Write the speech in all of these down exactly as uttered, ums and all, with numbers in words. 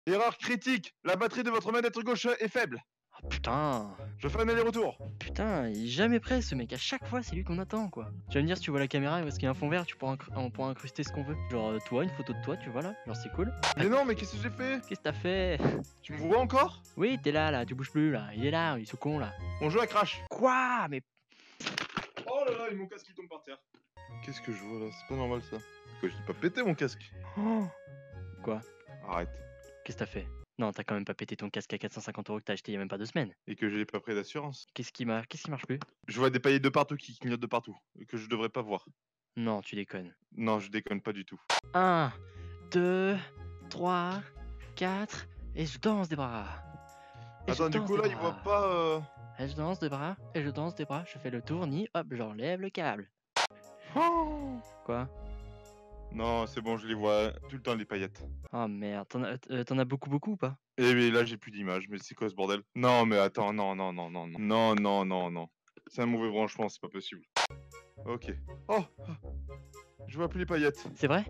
Erreur critique, la batterie de votre manette gauche est faible. Oh putain. Je fais un aller-retour. Putain, il est jamais prêt ce mec, à chaque fois c'est lui qu'on attend quoi. Tu vas me dire si tu vois la caméra parce qu'il y a un fond vert, tu pourras on pourra incruster ce qu'on veut. Genre euh, toi, une photo de toi, tu vois là, genre c'est cool. Mais non, mais qu'est-ce que j'ai fait? Qu'est-ce que t'as fait? Tu me vois encore? Oui, t'es là là, tu bouges plus là, il est là, il est sous con là. Mon jeu a crash. Quoi? Mais... Oh là là, et mon casque il tombe par terre. Qu'est-ce que je vois là? C'est pas normal ça. Quoi, je t'ai pas pété mon casque? Oh. Quoi? Arrête. Qu'est-ce que t'as fait? Non, t'as quand même pas pété ton casque à quatre cent cinquante euros que t'as acheté il y a même pas deux semaines. Et que j'ai pas pris d'assurance. Qu'est-ce qui marche? Qu'est-ce qui marche plus? Je vois des paillettes de partout qui clignotent de partout. Que je devrais pas voir. Non, tu déconnes. Non, je déconne pas du tout. un, deux, trois, quatre, et je danse des bras. Et Attends, je du danse coup des là, il bras. voit pas. Euh... Et je danse des bras, et je danse des bras, je fais le tournis, hop, j'enlève le câble. Oh Quoi? non, c'est bon, je les vois tout le temps les paillettes. Oh merde, t'en as, euh, t'en as beaucoup beaucoup ou pas? Eh mais là j'ai plus d'image, mais c'est quoi ce bordel? Non mais attends, non, non, non, non, non, non, non, non, non. C'est un mauvais branchement, c'est pas possible. Ok. Oh, je vois plus les paillettes. C'est vrai?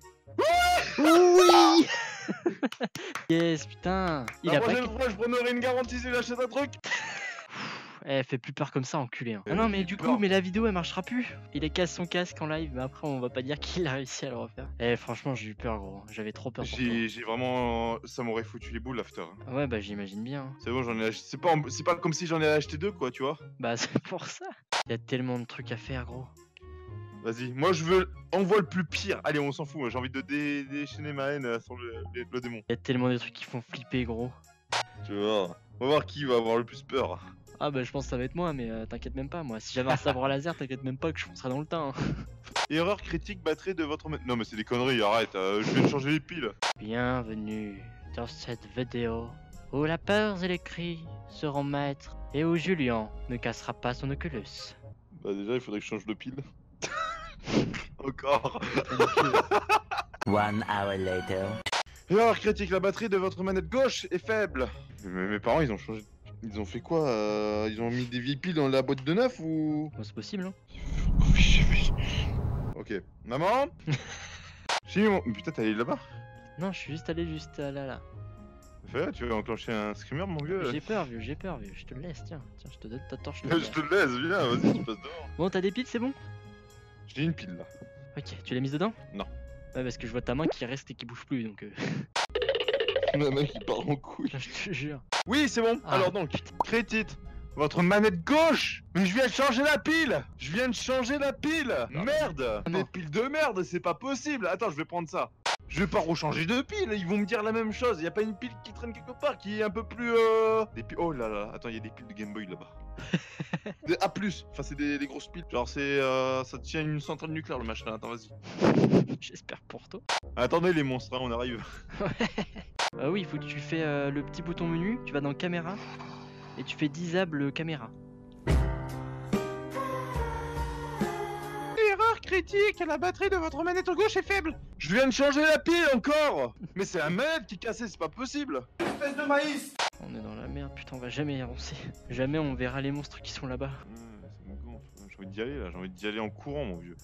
Oui. Yes, putain. Il La a pas... prochaine fois, je prendrai une garantie si j'achète un truc. Eh, fais plus peur comme ça, enculé. Hein. Eh Ah non, oui, mais j'ai du peur. coup, mais la vidéo elle marchera plus. Il a cassé son casque en live, mais après on va pas dire qu'il a réussi à le refaire. Eh, franchement, j'ai eu peur, gros. J'avais trop peur pour toi. J'ai j'ai vraiment. Ça m'aurait foutu les boules l'after. hein. Ouais, bah j'imagine bien. C'est bon, j'en ai acheté. C'est pas, en- c'est pas comme si j'en ai acheté deux, quoi, tu vois. Bah c'est pour ça. Il y a tellement de trucs à faire, gros. Vas-y, moi je veux. Envoie le plus pire. Allez, on s'en fout. moi, J'ai envie de dé- déchaîner ma haine euh, sur le, le- le démon. Il y a tellement de trucs qui font flipper, gros. Tu vois. On va voir qui va avoir le plus peur. Ah bah je pense que ça va être moi, mais euh, t'inquiète même pas, moi. Si j'avais un sabre laser, t'inquiète même pas que je foncerais dans le tas. Hein. Erreur critique batterie de votre. ma- Non, mais c'est des conneries, arrête. euh, je viens de changer les piles. Bienvenue dans cette vidéo où la peur et les cris seront maîtres et où Julien ne cassera pas son Oculus. Bah, déjà, il faudrait que je change de pile. Encore. One hour later. Erreur critique, la batterie de votre manette gauche est faible. Mais mes parents, ils ont changé. Ils ont fait quoi euh, Ils ont mis des vieilles piles dans la boîte de neuf ou. Bon, c'est possible, hein? Ok. Maman. J'ai mis mon. Mais putain, t'es allé là-bas? Non, je suis juste allé juste euh, là, là. Fais, tu vas enclencher un screamer, mon vieux. J'ai peur, vieux, j'ai peur, vieux. Je te le laisse, tiens. Tiens, je te donne ta torche. Je te le laisse, viens, vas-y, tu passes devant. Bon, t'as des piles, c'est bon? J'ai une pile là. Ok, tu l'as mise dedans? Non. Ouais, parce que je vois ta main qui reste et qui bouge plus, donc... Euh... Le mec il part en couille. je te jure. Oui, c'est bon. Ah. Alors donc, critique. Votre manette gauche. Mais je viens de changer la pile. Je viens de changer la pile. Non. Merde. Non. Des piles de merde, c'est pas possible. Attends, je vais prendre ça. Je vais pas rechanger de pile. Ils vont me dire la même chose. Y a pas une pile qui traîne quelque part qui est un peu plus euh... Des piles. Oh là là. Attends, y a des piles de Game Boy là-bas. Des A plus. Enfin, c'est des, des grosses piles. Genre, c'est euh... ça tient une centrale nucléaire le machin. Attends, vas-y. J'espère pour toi. Attendez les monstres, hein, on arrive. Ah oui, il faut que tu fais euh, le petit bouton menu, tu vas dans caméra et tu fais disable caméra. Erreur critique, la batterie de votre manette gauche est faible. Je viens de changer la pile encore. Mais c'est la manette qui est cassée, c'est pas possible. Espèce de maïs. On est dans la merde, putain, on va jamais avancer. Jamais on verra les monstres qui sont là-bas. Ouais, ça me gonfle. J'ai envie d'y aller là, j'ai envie d'y aller en courant mon vieux.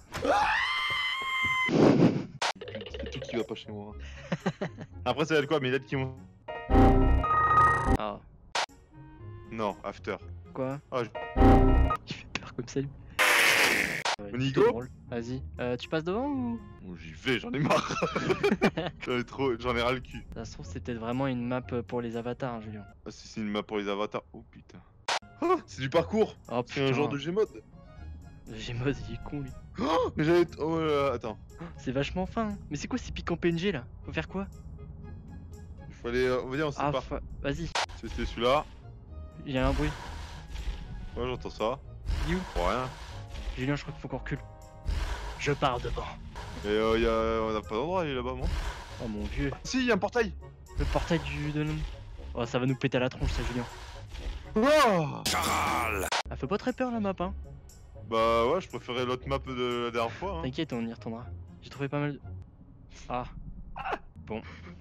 C'est tout qui va pas chez moi. Après ça va être quoi, mes lettres qui vont... Ah, Non, after. quoi? Ah, je- Il fait peur comme ça lui. Ouais, On y c'est go drôle. Vas-y, euh, tu passes devant ou? Oh, j'y vais, j'en ai marre. J'en ai trop, j'en ai ras le cul. Ça se trouve c'est peut-être vraiment une map pour les avatars, hein, Julien. Ah si c'est une map pour les avatars, oh putain. Oh, c'est du parcours. Oh C'est un genre de Gmod. Gmod, il est con lui. Oh, mais j'avais... Oh là là, attends. C'est vachement fin. Hein. Mais c'est quoi ces pics en P N G là? Faut faire quoi? Il faut aller... On va dire on sait Ah, pas. fa- vas-y, C'était celui-là. il y a un bruit. Ouais, j'entends ça. You. Pour rien. Julien, je crois qu'il faut qu'on recule. Je pars devant. Et euh, y a... on a pas d'endroit à aller là-bas, moi. Oh mon vieux. Si, y a un portail. Le portail du de l'homme. Oh, ça va nous péter à la tronche, ça, Julien. Oh Elle fait pas très peur la map, hein. bah ouais, je préférais l'autre map de la dernière fois. Hein. T'inquiète, on y retournera. J'ai trouvé pas mal de. Ah. Bon.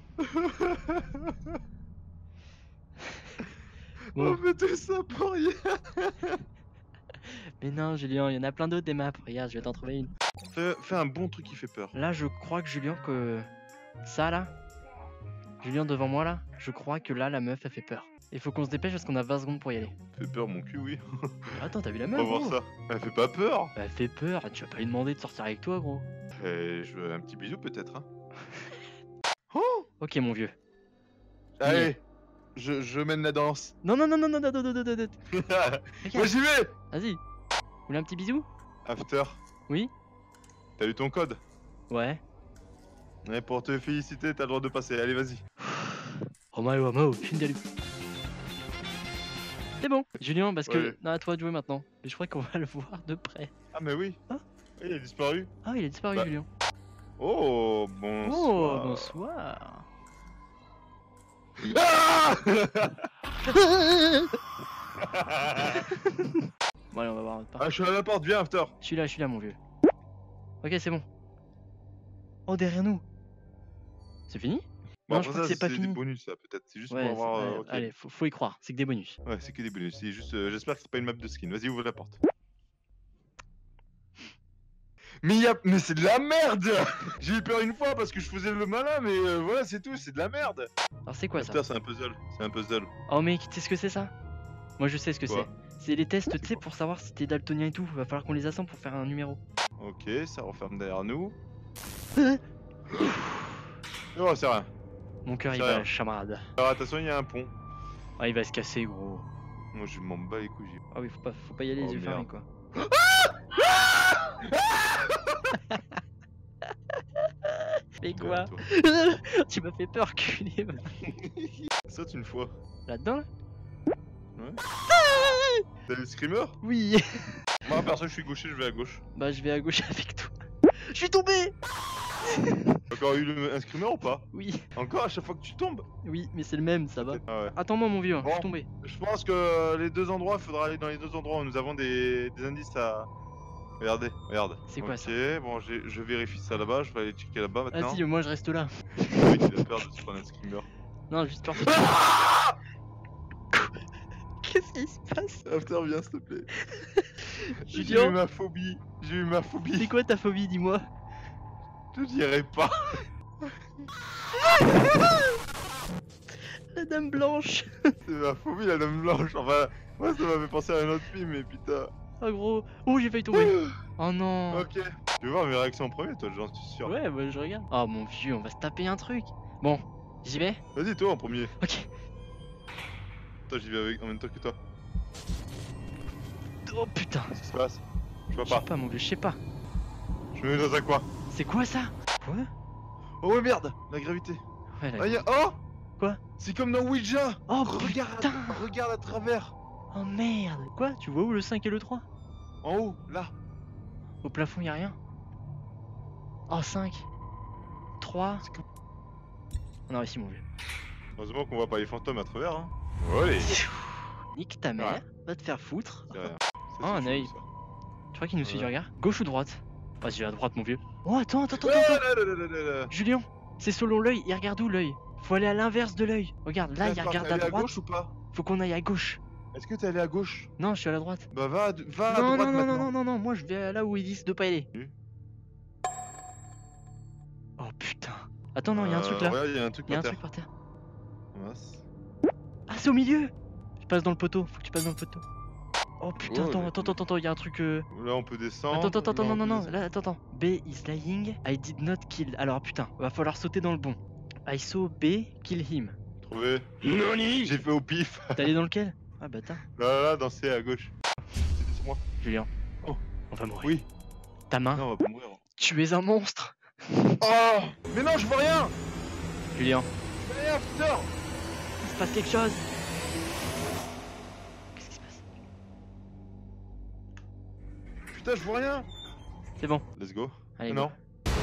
On Bon. fait tout ça pour rien. Mais non, Julien, il y en a plein d'autres des maps. Regarde, je vais t'en trouver une. Fais, fais un bon truc qui fait peur. Là, je crois que Julien, que ça là, Julien, devant moi là, je crois que là, la meuf, elle fait peur. Il faut qu'on se dépêche parce qu'on a vingt secondes pour y aller. Fait peur mon cul, oui. Attends, t'as vu la On meuf va voir gros ça. Elle fait pas peur. Bah, elle fait peur, tu vas pas lui demander de sortir avec toi, gros. Eh, je veux un petit bisou peut-être. Hein. Oh Ok, mon vieux. Allez, je, je mène la danse. Non, non, non, non, non, non, non, non, non, non, non. Moi Regarde, j'y vais. vas-y. Vous voulez un petit bisou? After, Oui? t'as eu ton code? Ouais. Ouais, pour te féliciter, t'as le droit de passer. Allez, vas-y. Romain, Romain, Shindalu. C'est bon, Julien, parce que. Ouais. Non, à toi de jouer maintenant. Mais je crois qu'on va le voir de près. Ah, mais oui. Ah. Oui, il a disparu. Ah, il a disparu, Bah, Julien. Oh, Oh, bonsoir. bonsoir. Ah Bon, allez, on va voir notre part. Ah, je suis à la porte, viens, After. Je suis là, je suis là, mon vieux. Ok, c'est bon. Oh, derrière nous. C'est fini? Bon, Non, je après crois que ça, c'est pas des fini. bonus, ça, peut-être. C'est juste Ouais, pour avoir. c'est- euh, allez, ok. allez, faut, faut y croire. C'est que des bonus. Ouais, c'est que des bonus. C'est juste. euh, J'espère que c'est pas une map de skin. Vas-y, ouvre la porte. Mais, y a... mais c'est de la merde. J'ai eu peur une fois parce que je faisais le malin, mais euh, voilà, c'est tout, c'est de la merde. Alors, c'est quoi ça? After, c'est un puzzle. C'est un puzzle. Oh, mec, tu sais ce que c'est ça? Moi, je sais ce que c'est. Quoi? C'est les tests, tu sais, pour savoir si t'es daltonien et tout. Va falloir qu'on les assemble pour faire un numéro. Ok, ça referme derrière nous. Oh, c'est rien. Mon cœur, il C'est va, rien. chamarade. Alors attention, il y a un pont. Ah, il va se casser, gros. Moi, je m'en bats les couilles. j'y vais. Ah oui, faut pas, faut pas y aller les Oh, yeux fermés, merde. quoi. Mais quoi? Toi. Tu m'as fait peur, culé. Saute une fois. Là-dedans, là? T'as le screamer? Oui. Moi, perso, je suis gaucher, je vais à gauche. Bah, je vais à gauche avec toi. Je suis tombé. Encore eu le... un screamer ou pas? Oui, Encore à chaque fois que tu tombes? oui, mais c'est le même, ça va. Ah ouais. Attends-moi, mon vieux, hein, je Bon. suis tombé. Je pense que les deux endroits, il faudra aller dans les deux endroits où nous avons des, des indices à. Regardez, regarde. C'est quoi, Ok, ça? bon, j'ai- je vérifie ça là-bas, je vais aller checker là-bas maintenant. Vas-y, moi je reste là. Oui, tu as peur de se prendre un screamer. Non, juste peur. Qu'est-ce qui se passe? After, viens, s'il te plaît. J'ai eu Julien, ma phobie. J'ai eu ma c'est phobie. quoi ta phobie, dis-moi? Je dirais pas. La dame blanche. C'est ma phobie, la dame blanche. Enfin, moi, ça m'avait pensé à un autre film, mais putain. Oh gros. Oh, j'ai failli tomber. Oh non. Ok. Tu veux voir mes réactions en premier, toi, j'en suis sûr. Ouais, bah je regarde. Oh mon vieux, on va se taper un truc. Bon, j'y vais? Vas-y, toi en premier. Ok. Toi, j'y vais avec... en même temps que toi. Oh putain. Qu'est-ce qui se passe? Je vois Je sais pas. pas, mon vieux, je sais pas. Je me mets dans un coin. C'est quoi ça? Quoi? Oh ouais, merde. La gravité. Ouais, là. Ah, y a... Oh Quoi? C'est comme dans Ouija. Oh Regarde, putain. regarde à travers. Oh merde. Quoi? Tu vois où le cinq et le trois? En haut, là. Au plafond, y a rien. Oh, cinq. trois. C'est comme- On a réussi, mon vieux. Heureusement qu'on voit pas les fantômes à travers, hein. Ouais. Nique ta mère. Ouais. Va te faire foutre. C'est rien. Ça, Oh, c'est un chelou, œil. ça. Tu crois qu'il nous suit du Ouais. regard? Gauche ou droite? Vas-y, à droite, mon vieux. Oh, attends, attends, attends, Ah, attends. là, là, là, là, là, là. Julien, c'est selon l'œil. Il regarde où l'œil? Faut aller à l'inverse de l'œil. Regarde, là, il Attends, regarde t'es à allé droite. gauche ou pas? Faut qu'on aille à gauche. Est-ce que t'es allé à gauche? Non, je suis à la droite. Bah va, à- va à Non, droite non, non, non, maintenant. non, non, non, moi je vais là où ils disent de pas aller. Oui. Oh putain. Attends, non, il y a un truc là. Ouais, il y a un truc Il y a un par truc terre. par terre. Mince. Ah, c'est au milieu. Je passe dans le poteau. Faut que tu passes dans le poteau. Oh putain, Oh, attends, mais- attends, attends, attends, il y a un truc. Euh... Là, on peut descendre. Attends, attends, attends, là, non, on non, peut non, descendre. là, attends, attends. B is lying, I did not kill. Alors putain, va falloir sauter dans le bon. I saw B kill him. Trouvé. J'ai fait au pif. T'es allé dans lequel? Ah bâtard. Là, là, là, dans C à gauche. C'était sur moi. Julien. Oh. On va mourir. Oui. Ta main, Non, on va pas mourir. tu es un monstre. Oh mais non, je vois rien. Julien, Je vois rien, putain. il se passe quelque chose. Qu'est-ce qui se passe? Putain, je vois rien. C'est bon. Let's go. Allez, non.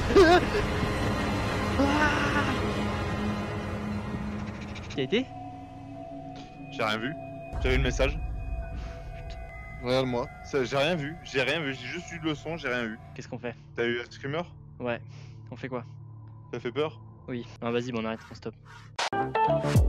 Qui a été? J'ai rien vu. J'ai eu le message. Regarde-moi. Ça, J'ai rien vu. J'ai rien vu. J'ai juste eu le son. J'ai rien vu. Qu'est-ce qu'on fait? T'as eu un screamer? Ouais. On fait quoi? T'as fait peur? Oui. Ah vas-y, bon on arrête, on stop.